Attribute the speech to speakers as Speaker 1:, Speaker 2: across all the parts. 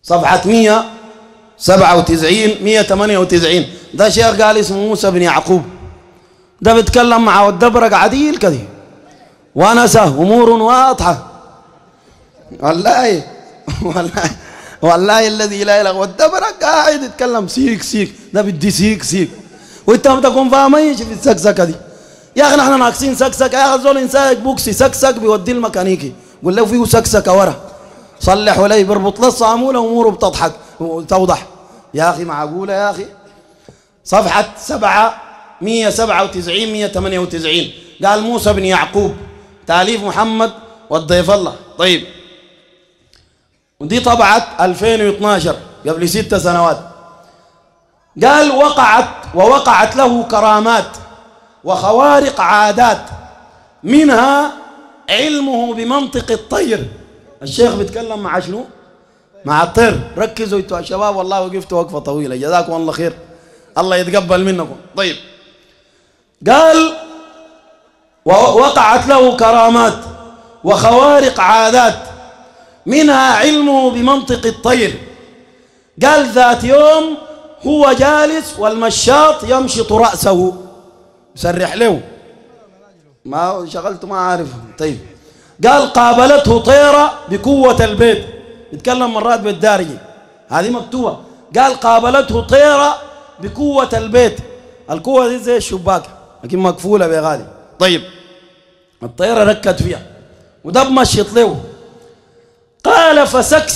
Speaker 1: صفحة 197 198. ده شيخ قال اسمه موسى بن يعقوب، ده بيتكلم مع والدبرق عديل كده ونسى أمور واضحة. والله والله والله الذي لا اله. والدبرق قاعد يتكلم سيك سيك، ده بدي سيك سيك، وانت ما تكون فاهم ايش في السكسكه دي. يا اخي نحن ناقصين سكسكه. يا اخي زول انسان بوكسي سكسك بيوديه الميكانيكي، قول له فيه سكسكه ورا صلح ولا بربط له الصاموله واموره بتضحك وتوضح. يا اخي معقوله يا اخي. صفحه 197 198 قال موسى بن يعقوب تاليف محمد والضيف الله. طيب ودي طبعت 2012 قبل 6 سنوات. قال ووقعت له كرامات وخوارق عادات، منها علمه بمنطق الطير. الشيخ بيتكلم مع شنو؟ مع الطير. ركزوا انتوا يا شباب، والله وقفتوا وقفه طويله، جزاكم الله خير، الله يتقبل منكم. طيب قال ووقعت له كرامات وخوارق عادات، منها علمه بمنطق الطير. قال ذات يوم هو جالس والمشاط يمشط رأسه، يسرح له، ما شغلته ما عارف. طيب قال قابلته طيرة بقوة البيت، يتكلم مرات بالدارجة هذه مكتوبة. قال قابلته طيرة بقوة البيت، القوة دي زي الشباك لكن مقفولة بغالي. طيب الطيرة ركت فيها ودب مشيط له. قال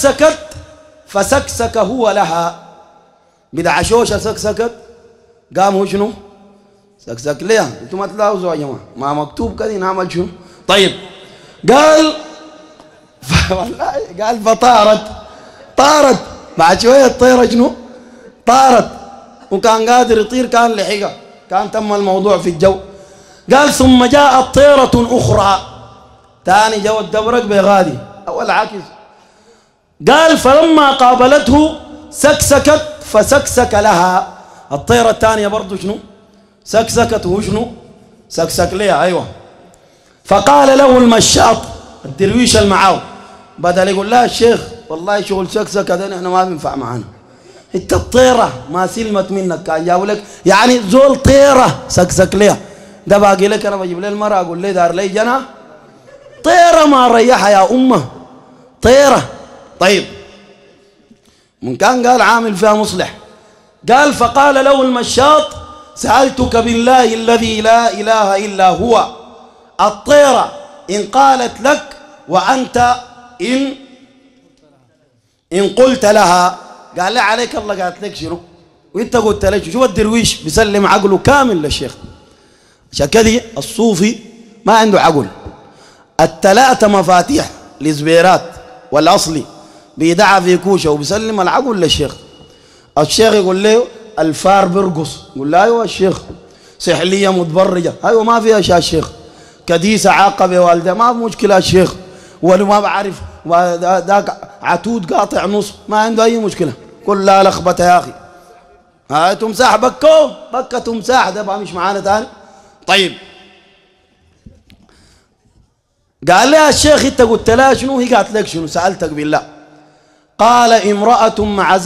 Speaker 1: فسكسك هو لها، بدع شوشة سكسكت، قام هو شنو؟ سكسك ليه؟ انتم ما تلاحظوا يا جماعة، ما مكتوب كذا نعمل شنو؟ طيب قال والله قال طارت بعد شوية الطيرة شنو؟ طارت، وكان قادر يطير، كان لحقها، كان تم الموضوع في الجو. قال ثم جاءت طيرة أخرى، ثاني جو الدبرق بغادي أول عاكس. قال فلما قابلته سكسكت فسكسك لها، الطيرة الثانية برضو شنو؟ سكسكت وشنو؟ سكسك لها. أيوة. فقال له المشاط الدرويش المعاو، بدل يقول لا الشيخ والله شغل سكسك هذا احنا ما بينفع معانا، انت الطيرة ما سلمت منك، كان جاوا لك يعني زول طيرة سكسك لها. ده باقي لك انا بجيب لي المرأة اقول لي دار لي جنا طيرة ما ريحها يا امه طيرة. طيب من كان قال عامل فيها مصلح. قال فقال له المشاط سألتك بالله الذي لا إله إلا هو، الطيرة إن قالت لك وأنت إن قلت لها، قال لي عليك الله قالت لك شنو وانت قلت لك شو. الدرويش بيسلم عقله كامل للشيخ. عشان كذا الصوفي ما عنده عقل. الثلاثة مفاتيح لزبيرات والأصلي بيدعى في كوشة وبيسلم العقل للشيخ. الشيخ يقول له الفار بيرقص، يقول له ايوه الشيخ. سحلية متبرجة، ايوه ما فيها شيء الشيخ. كديسة عاقبة والدة، ما في مشكلة الشيخ. ولا ما بعرف ذاك عتود قاطع نص، ما عنده أي مشكلة، كلها لخبطة يا أخي. هاي تمساح بكة تمساح، ده بقى مش معانا تاني. طيب قال لها الشيخ انت قلت لها شنو؟ هي قالت لك شنو؟ سألتك بالله. قال امرأة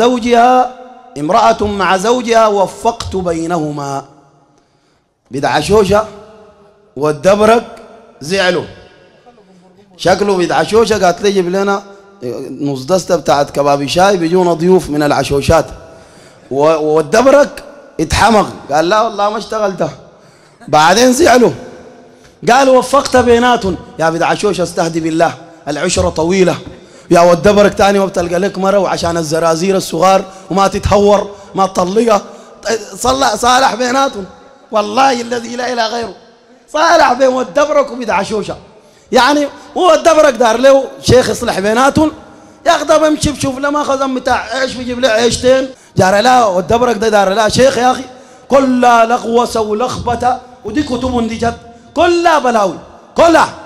Speaker 1: مع زوجها وفقت بينهما. بدع شوشة والدبرك زعلوا، شكله بدع شوشة قالت لي جيب لنا نص دستة بتاعت كباب شاي، بيجونا ضيوف من العشوشات. والدبرك اتحمق، قال لا والله ما اشتغلتها. بعدين زعلوا، قالوا وفقت بيناتهم. يا بدع شوشة استهدي بالله، العشرة طويلة يا والدبرك تاني ما بتلقى لك مرة، وعشان الزرازير الصغار وما تتهور ما تطلقها. صالح بيناتهم، والله الذي لا إله غيره، صالح بين والدبرك وبدع شوشة. يعني هو الدبرك دار له شيخ يصلح بيناتهم، ياخذها بمشي بشوف له ما خزن بتاع عيش بيجيب له عيشتين جار لا. والدبرك ده دار لا شيخ يا اخي، كلها لغوسه ولخبطه، ودي كتب دي جد كلها بلاوي كلها.